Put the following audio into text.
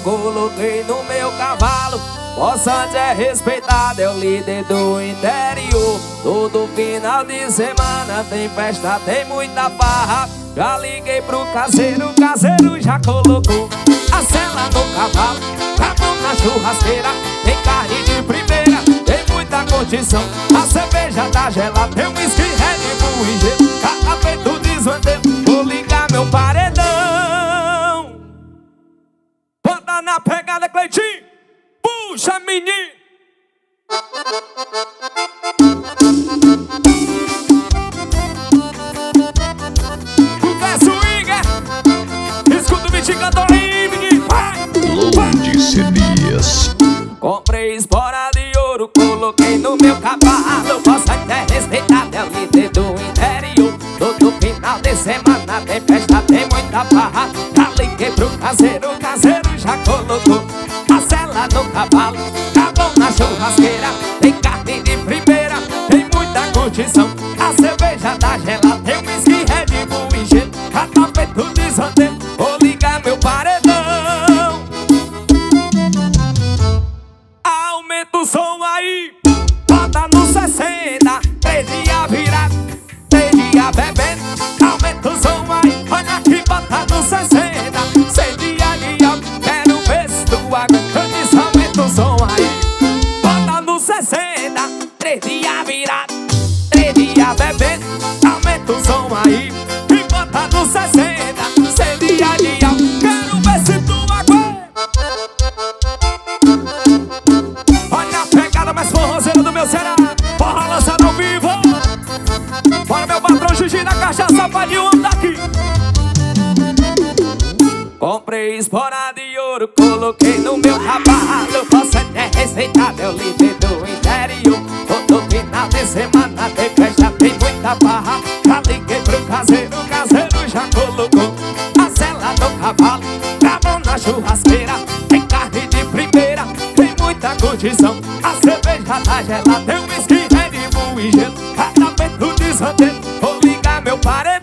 coloquei no meu cavalo. Poçante é respeitado, é o líder do interior. Todo final de semana tem festa, tem muita farra. Já liguei pro caseiro, o caseiro já colocou a sela no cavalo, acabou na churrasqueira. Tem carne de primeira, tem muita condição. A cerveja tá gelada, tem um whisky, Red Bull e gelo. Cada peito desvandeiro, vou ligar meu paredão. Bota na pegada, Cleitinho. Puxa, menino! O swing, escuta o bicho cantor aí, menino! Londe Cenias. Comprei espora de ouro, coloquei no meu cavalo. Posso até respeitar, é o líder do interior. Todo final de semana tem festa, tem muita farra. Já liguei pro caseiro, o caseiro já colocou a sela no cavalo, acabou na churrasqueira. Tem carne de primeira, tem muita curtição. A cerveja tá gelada, tem whisky, Red Bull e gelo. Cada peito desvandeiro, vou ligar meu paredão. Aumenta o som aí, bota no 60. 3 dias virado, 3 dias bebendo. Aumenta o som aí, olha aqui, bota no 60. 6 dias de álcool, quero ver se tu aguenta. Aumenta o som aí, bota no 60. 3 dias virado, 3 dias bebendo. Aumenta o som aí e bota no 60. 6 dias de álcool, quero ver se tu aguenta. Olha a pegada mais forrozeira do meu Ceará, forró lançado ao vivo. Bora meu patrão Gigi na cachaça, vai de um daqui. Comprei espora de ouro, coloquei no meu cavalo. Você é respeitado, é o líder do interior. Todo final de semana tem festa, tem muita barra. Já liguei pro caseiro, o caseiro já colocou a sela no cavalo, acabou na churrasqueira. Tem carne de primeira, tem muita curtição. A cerveja tá gelada, tem um whisky, Red Bull e gelo. Cada peito desvandeiro, vou ligar meu paredão.